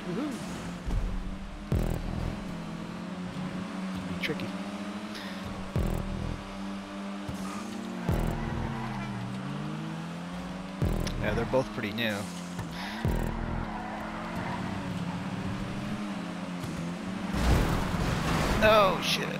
Woohoo! Be tricky. Yeah, they're both pretty new. Oh shit.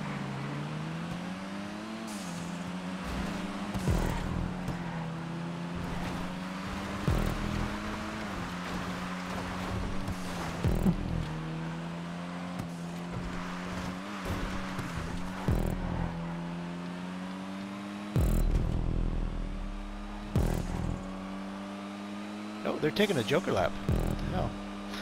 Oh, they're taking a Joker lap. What the hell?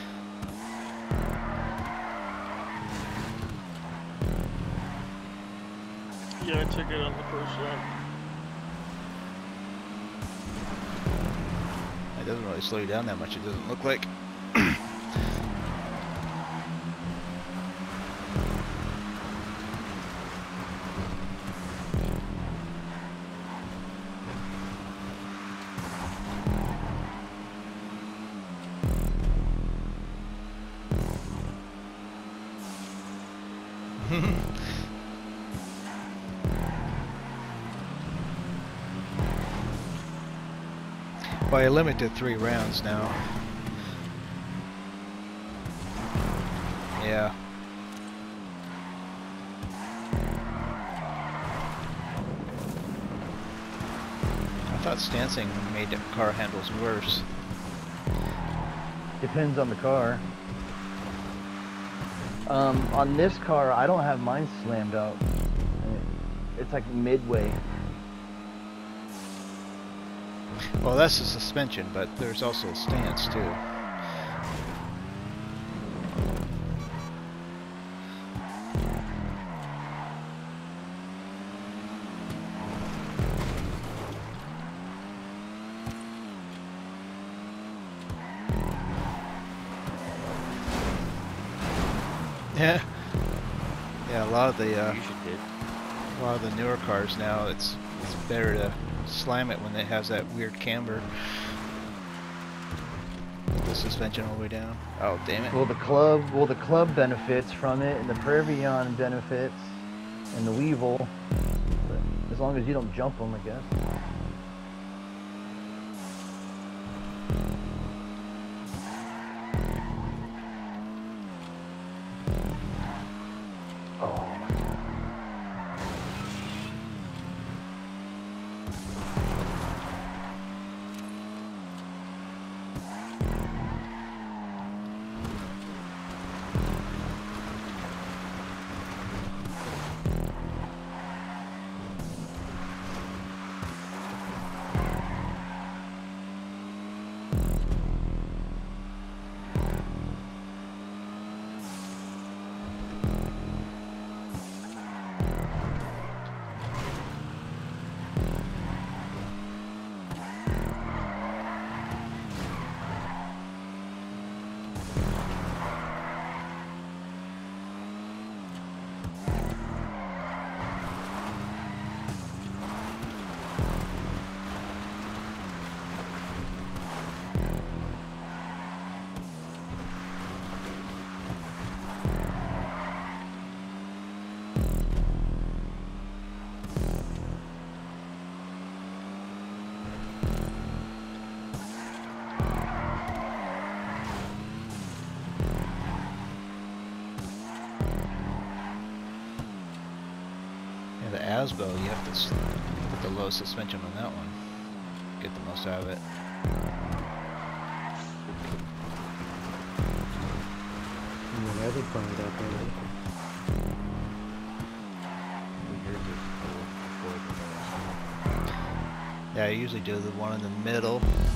Yeah, I took it on the first lap. It doesn't really slow you down that much, it doesn't look like. Well, I limit to 3 rounds now. Yeah. I thought stancing made the car handles worse. Depends on the car. On this car, I don't have mine slammed out. It's like midway. Well, that's the suspension, but there's also a stance too. Yeah, yeah. A lot of the newer cars now, it's better to slam it when it has that weird camber. Put the suspension all the way down. Oh, damn it. Well, the club benefits from it, and the Previon benefits, and the Weevil. But as long as you don't jump them, I guess. The Asbo, you have to put the low suspension on that one. Get the most out of it. I did find out Yeah, I usually do the one in the middle.